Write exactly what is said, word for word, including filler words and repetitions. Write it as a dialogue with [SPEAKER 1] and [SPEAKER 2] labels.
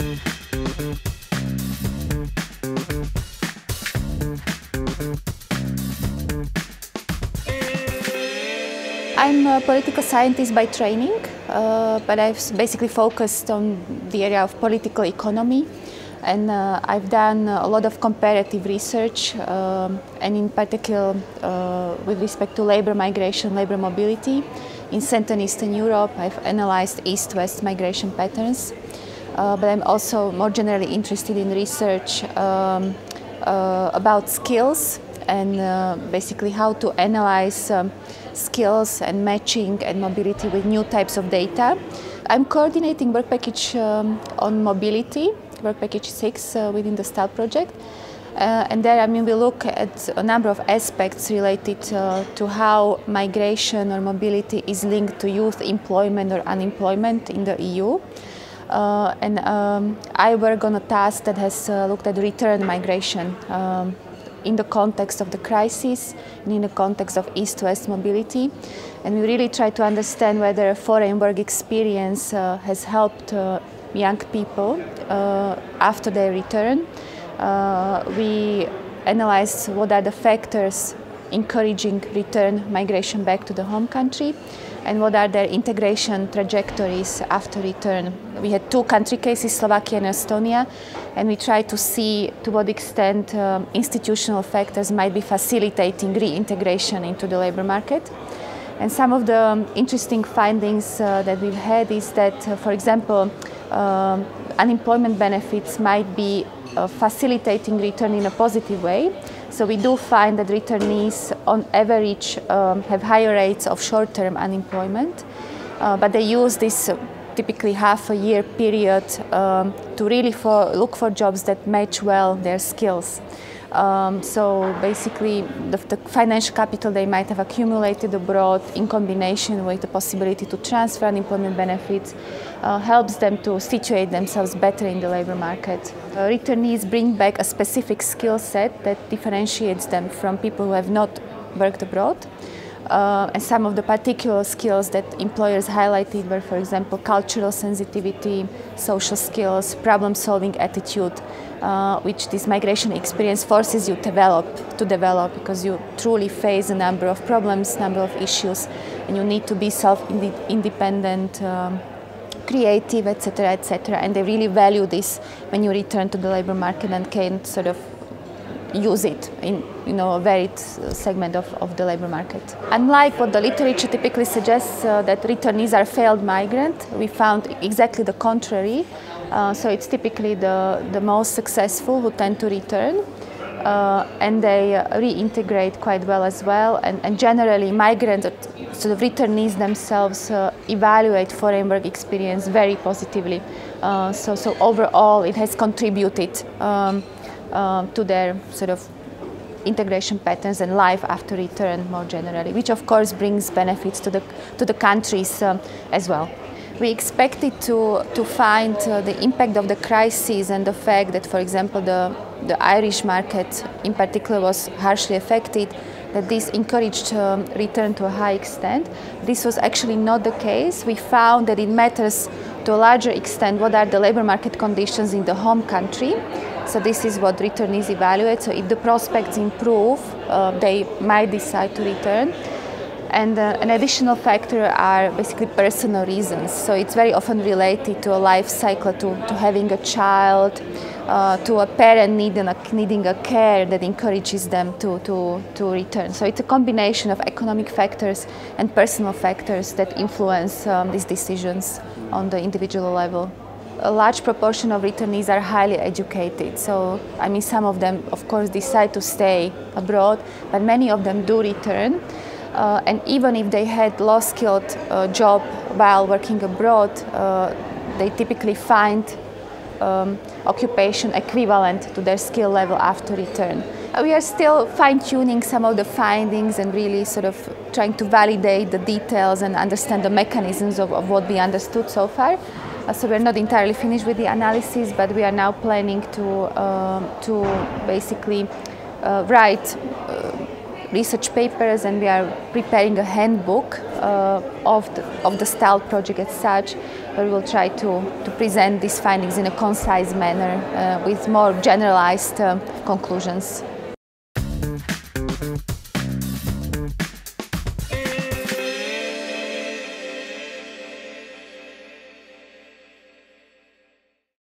[SPEAKER 1] I'm a political scientist by training, uh, but I've basically focused on the area of political economy, and uh, I've done a lot of comparative research, um, and in particular uh, with respect to labor migration, labor mobility. In Central and Eastern Europe, I've analyzed East-West migration patterns, uh, but I'm also more generally interested in research um, uh, about skills and uh, basically how to analyze um, skills and matching and mobility with new types of data. I'm coordinating work package um, on mobility, work package six uh, within the STAL project. Uh, and there, I mean, we look at a number of aspects related uh, to how migration or mobility is linked to youth employment or unemployment in the E U. Uh, and um, I work on a task that has uh, looked at return migration um, in the context of the crisis and in the context of East-West mobility. And we really try to understand whether a foreign work experience uh, has helped uh, young people uh, after their return. Uh, we analyzed what are the factors encouraging return migration back to the home country and what are their integration trajectories after return. We had two country cases, Slovakia and Estonia, and we tried to see to what extent um, institutional factors might be facilitating reintegration into the labor market. And some of the um, interesting findings uh, that we've had is that, uh, for example, um, unemployment benefits might be uh, facilitating return in a positive way. So we do find that returnees on average um, have higher rates of short-term unemployment, uh, but they use this uh, typically half a year period um, to really for, look for jobs that match well their skills. Um, so basically the, the financial capital they might have accumulated abroad in combination with the possibility to transfer unemployment benefits uh, helps them to situate themselves better in the labor market. Uh, returnees bring back a specific skill set that differentiates them from people who have not worked abroad. Uh, and some of the particular skills that employers highlighted were, for example, cultural sensitivity, social skills, problem-solving attitude, uh, which this migration experience forces you to develop, to develop because you truly face a number of problems, number of issues, and you need to be self-independent, um, creative, et cetera, et cetera. And they really value this when you return to the labor market and can sort of use it in you know, a varied segment of, of the labor market. Unlike what the literature typically suggests, uh, that returnees are failed migrants, we found exactly the contrary. Uh, so it's typically the, the most successful who tend to return, uh, and they uh, reintegrate quite well as well. And, and generally, migrants, sort of returnees themselves, uh, evaluate foreign work experience very positively. Uh, so, so overall, it has contributed um, Uh, to their sort of integration patterns and life after return more generally, which of course brings benefits to the, to the countries um, as well. We expected to, to find uh, the impact of the crisis and the fact that, for example, the, the Irish market in particular was harshly affected, that this encouraged um, return to a high extent. This was actually not the case. We found that it matters to a larger extent what are the labor market conditions in the home country. So this is what returnees evaluate. So if the prospects improve, uh, they might decide to return. And uh, an additional factor are basically personal reasons. So it's very often related to a life cycle, to, to having a child, uh, to a parent needing a, needing a care that encourages them to, to, to return. So it's a combination of economic factors and personal factors that influence um, these decisions on the individual level. A large proportion of returnees are highly educated. So, I mean, some of them, of course, decide to stay abroad, but many of them do return. Uh, and even if they had low-skilled uh, job while working abroad, uh, they typically find um, occupation equivalent to their skill level after return. Uh, we are still fine-tuning some of the findings and really sort of trying to validate the details and understand the mechanisms of, of what we understood so far. Uh, so we're not entirely finished with the analysis, but we are now planning to, uh, to basically uh, write uh, research papers, and we are preparing a handbook uh, of, the, of the STALT project as such, where we will try to, to present these findings in a concise manner uh, with more generalized uh, conclusions.